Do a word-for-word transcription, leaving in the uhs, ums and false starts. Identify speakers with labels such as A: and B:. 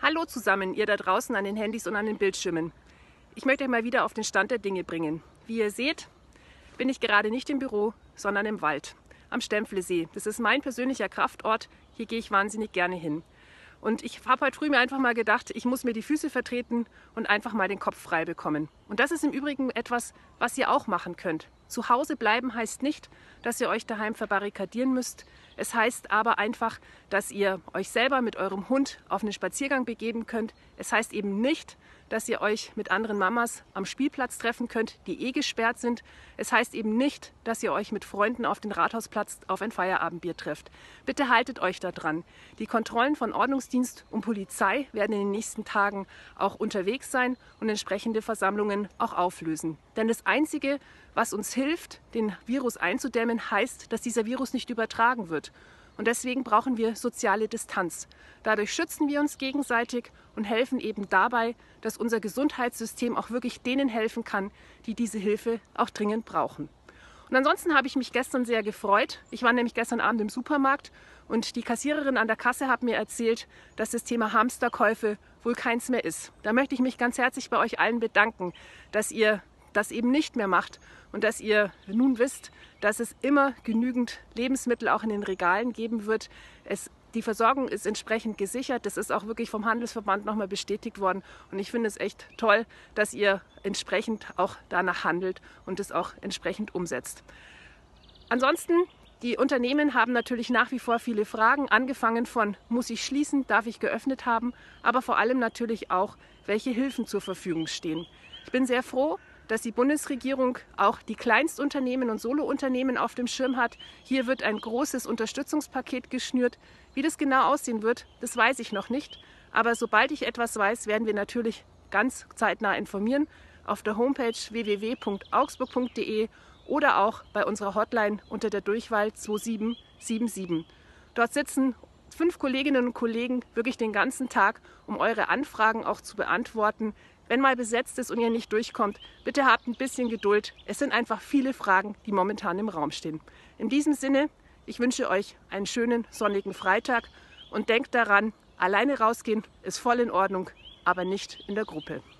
A: Hallo zusammen, ihr da draußen an den Handys und an den Bildschirmen. Ich möchte euch mal wieder auf den Stand der Dinge bringen. Wie ihr seht, bin ich gerade nicht im Büro, sondern im Wald, am Stempflesee. Das ist mein persönlicher Kraftort, hier gehe ich wahnsinnig gerne hin. Und ich habe heute früh mir einfach mal gedacht, ich muss mir die Füße vertreten und einfach mal den Kopf frei bekommen. Und das ist im Übrigen etwas, was ihr auch machen könnt. Zu Hause bleiben heißt nicht, dass ihr euch daheim verbarrikadieren müsst. Es heißt aber einfach, dass ihr euch selber mit eurem Hund auf einen Spaziergang begeben könnt. Es heißt eben nicht, dass ihr euch mit anderen Mamas am Spielplatz treffen könnt, die eh gesperrt sind. Es heißt eben nicht, dass ihr euch mit Freunden auf den Rathausplatz auf ein Feierabendbier trefft. Bitte haltet euch da dran. Die Kontrollen von Ordnungsdienst und Polizei werden in den nächsten Tagen auch unterwegs sein und entsprechende Versammlungen auch auflösen. Denn das Einzige, was uns hilft, den Virus einzudämmen, heißt, dass dieser Virus nicht übertragen wird. Und deswegen brauchen wir soziale Distanz. Dadurch schützen wir uns gegenseitig und helfen eben dabei, dass unser Gesundheitssystem auch wirklich denen helfen kann, die diese Hilfe auch dringend brauchen. Und ansonsten habe ich mich gestern sehr gefreut. Ich war nämlich gestern Abend im Supermarkt und die Kassiererin an der Kasse hat mir erzählt, dass das Thema Hamsterkäufe wohl keins mehr ist. Da möchte ich mich ganz herzlich bei euch allen bedanken, dass ihr das eben nicht mehr macht und dass ihr nun wisst, dass es immer genügend Lebensmittel auch in den Regalen geben wird. Es, die Versorgung ist entsprechend gesichert. Das ist auch wirklich vom Handelsverband nochmal bestätigt worden. Und ich finde es echt toll, dass ihr entsprechend auch danach handelt und es auch entsprechend umsetzt. Ansonsten, die Unternehmen haben natürlich nach wie vor viele Fragen, angefangen von, muss ich schließen, darf ich geöffnet haben, aber vor allem natürlich auch, welche Hilfen zur Verfügung stehen. Ich bin sehr froh, dass die Bundesregierung auch die Kleinstunternehmen und Solounternehmen auf dem Schirm hat. Hier wird ein großes Unterstützungspaket geschnürt. Wie das genau aussehen wird, das weiß ich noch nicht. Aber sobald ich etwas weiß, werden wir natürlich ganz zeitnah informieren auf der Homepage w w w punkt augsburg punkt de oder auch bei unserer Hotline unter der Durchwahl zwei sieben sieben sieben. Dort sitzen fünf Kolleginnen und Kollegen wirklich den ganzen Tag, um eure Anfragen auch zu beantworten. Wenn mal besetzt ist und ihr nicht durchkommt, bitte habt ein bisschen Geduld. Es sind einfach viele Fragen, die momentan im Raum stehen. In diesem Sinne, ich wünsche euch einen schönen sonnigen Freitag und denkt daran, alleine rausgehen ist voll in Ordnung, aber nicht in der Gruppe.